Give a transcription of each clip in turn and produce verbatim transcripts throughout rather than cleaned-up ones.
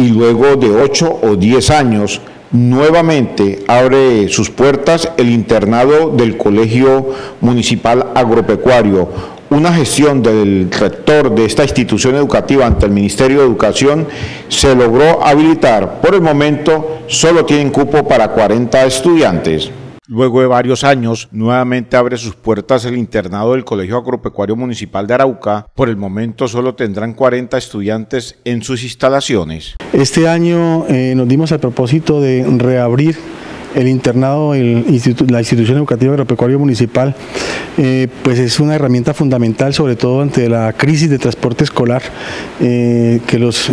y luego de ocho o diez años, nuevamente abre sus puertas el internado del Colegio Municipal Agropecuario, una gestión del rector de esta institución educativa ante el Ministerio de Educación. Se logró habilitar. Por el momento solo tienen cupo para cuarenta estudiantes. Luego de varios años, nuevamente abre sus puertas el internado del Colegio Agropecuario Municipal de Arauca. Por el momento solo tendrán cuarenta estudiantes en sus instalaciones. Este año eh, nos dimos al propósito de reabrir el internado, el institu la institución educativa agropecuario municipal, eh, pues es una herramienta fundamental, sobre todo ante la crisis de transporte escolar, eh, que los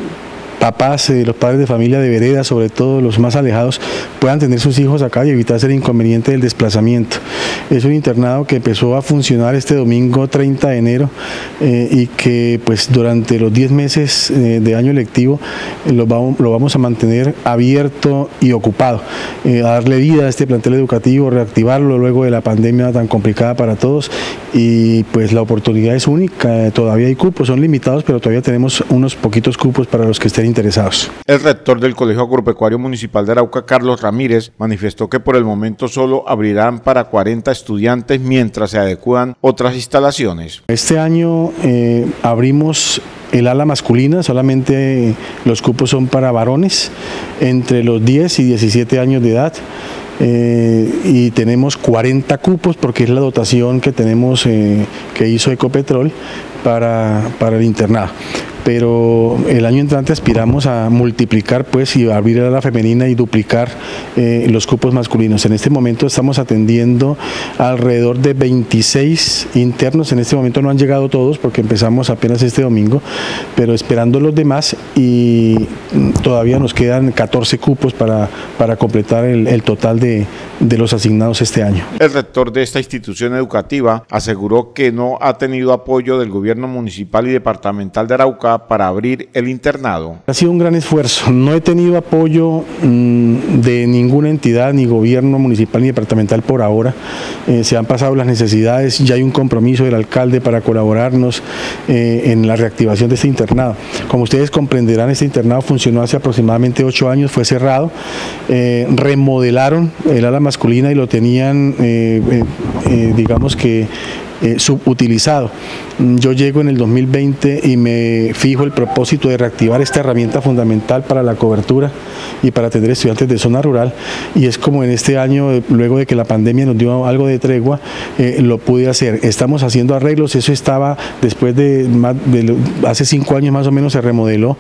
papás, eh, los padres de familia de vereda, sobre todo los más alejados, puedan tener sus hijos acá y evitar el inconveniente del desplazamiento. Es un internado que empezó a funcionar este domingo treinta de enero eh, y que pues durante los diez meses eh, de año lectivo eh, lo, vamos, lo vamos a mantener abierto y ocupado, eh, a darle vida a este plantel educativo, reactivarlo luego de la pandemia tan complicada para todos, y pues la oportunidad es única. Todavía hay cupos, son limitados, pero todavía tenemos unos poquitos cupos para los que estén interesados. El rector del Colegio Agropecuario Municipal de Arauca, Carlos Ramírez, manifestó que por el momento solo abrirán para cuarenta estudiantes mientras se adecuan otras instalaciones. Este año eh, abrimos el ala masculina, solamente los cupos son para varones entre los diez y diecisiete años de edad. Eh, y tenemos cuarenta cupos porque es la dotación que tenemos, eh, que hizo Ecopetrol para, para el internado. Pero el año entrante aspiramos a multiplicar pues y abrir a la femenina y duplicar eh, los cupos masculinos. En este momento estamos atendiendo alrededor de veintiséis internos. En este momento no han llegado todos porque empezamos apenas este domingo, pero esperando los demás, y todavía nos quedan catorce cupos para, para completar el, el total de, de los asignados este año. El rector de esta institución educativa aseguró que no ha tenido apoyo del gobierno municipal y departamental de Arauca para abrir el internado. Ha sido un gran esfuerzo. No he tenido apoyo mmm, de ninguna entidad, ni gobierno municipal ni departamental por ahora. Eh, se han pasado las necesidades, ya hay un compromiso del alcalde para colaborarnos eh, en la reactivación de este internado. Como ustedes comprenderán, este internado funcionó hace aproximadamente ocho años, fue cerrado, eh, remodelaron el ala masculina y lo tenían, eh, eh, eh, digamos que, Eh, subutilizado. Yo llego en el dos mil veinte y me fijo el propósito de reactivar esta herramienta fundamental para la cobertura y para atender estudiantes de zona rural, y es como en este año, luego de que la pandemia nos dio algo de tregua, eh, lo pude hacer. Estamos haciendo arreglos, eso estaba después de, más de hace cinco años más o menos se remodeló,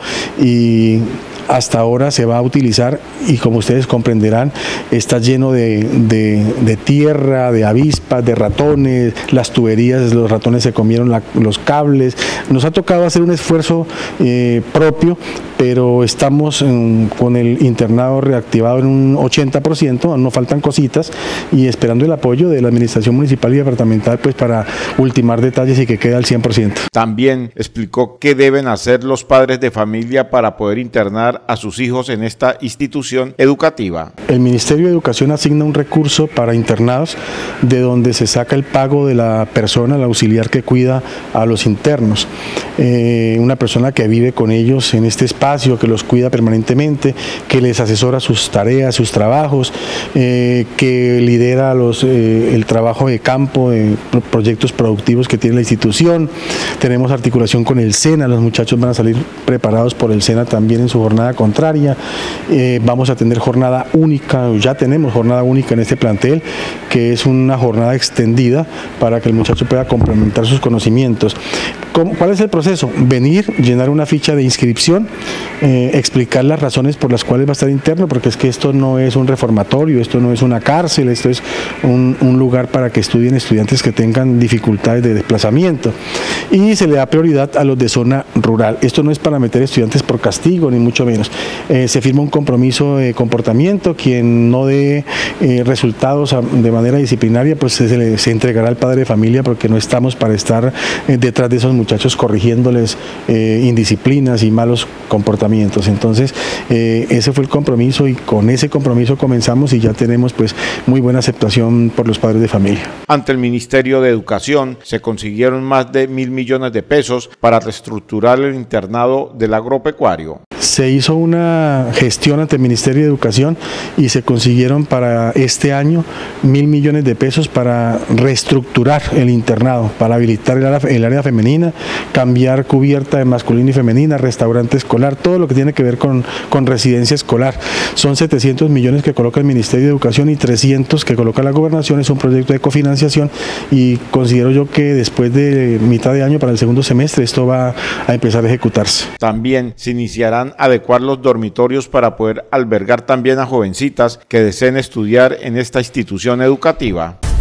y hasta ahora se va a utilizar, y como ustedes comprenderán está lleno de, de, de tierra, de avispas, de ratones, las tuberías, los ratones se comieron la, los cables. Nos ha tocado hacer un esfuerzo eh, propio, pero estamos en, con el internado reactivado en un ochenta por ciento, nos faltan cositas, y esperando el apoyo de la administración municipal y departamental pues para ultimar detalles y que quede al cien por ciento. También explicó qué deben hacer los padres de familia para poder internar a sus hijos en esta institución educativa. El Ministerio de Educación asigna un recurso para internados, de donde se saca el pago de la persona, el auxiliar que cuida a los internos, eh, una persona que vive con ellos en este espacio, que los cuida permanentemente, que les asesora sus tareas, sus trabajos, eh, que lidera los, eh, el trabajo de campo, de proyectos productivos que tiene la institución. Tenemos articulación con el SENA, los muchachos van a salir preparados por el SENA también en su jornada contraria. Eh, vamos a tener jornada única, ya tenemos jornada única en este plantel, que es una jornada extendida para que el muchacho pueda complementar sus conocimientos. ¿Cuál es el proceso? Venir, llenar una ficha de inscripción, eh, explicar las razones por las cuales va a estar interno, porque es que esto no es un reformatorio, esto no es una cárcel, esto es un, un lugar para que estudien estudiantes que tengan dificultades de desplazamiento, y se le da prioridad a los de zona rural. Esto no es para meter estudiantes por castigo, ni mucho menos. Eh, se firma un compromiso de comportamiento, quien no dé eh, resultados de manera disciplinaria, pues se, le, se entregará al padre de familia, porque no estamos para estar eh, detrás de esos muchachos corrigiéndoles eh, indisciplinas y malos comportamientos. Entonces eh, ese fue el compromiso, y con ese compromiso comenzamos, y ya tenemos pues muy buena aceptación por los padres de familia. Ante el Ministerio de Educación se consiguieron más de mil millones de pesos para reestructurar el internado del agropecuario. se hizo una gestión ante el Ministerio de Educación y se consiguieron para este año mil millones de pesos para reestructurar el internado, para habilitar el área, el área femenina, cambiar cubierta de masculina y femenina, restaurante escolar, todo lo que tiene que ver con, con residencia escolar. Son setecientos millones que coloca el Ministerio de Educación y trescientos que coloca la Gobernación. Es un proyecto de cofinanciación y considero yo que después de mitad de año, para el segundo semestre, esto va a empezar a ejecutarse. También se iniciarán a adecuar los dormitorios para poder albergar también a jovencitas que deseen estudiar en esta institución educativa.